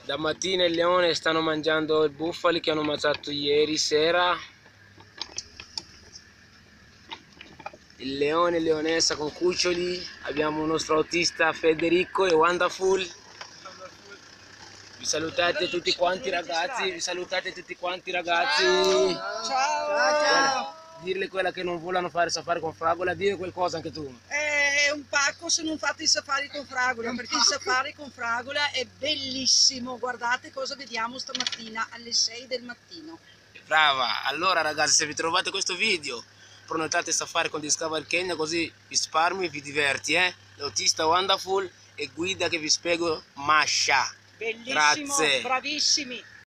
Da mattina il leone stanno mangiando i bufali che hanno mangiato ieri sera. Il leone e leonessa con cuccioli. Abbiamo un nostro autista Federico e Wonderful. Vi salutate tutti quanti ragazzi, vi salutate tutti quanti ragazzi. Ciao. Ciao. Dirle quella che non vogliono fare safari con Fragola, dire qualcosa anche tu. È un pacco se non fate i safari con Fragola, perché il safari con Fragola è bellissimo. Guardate cosa vediamo stamattina alle 6 del mattino. Brava! Allora ragazzi, se vi trovate questo video, prenotate safari con Discover Kenya, così risparmi e vi diverti, L'autista Wonderful e guida che vi spiego Masha. Bellissimo, Grazie! bravissimi.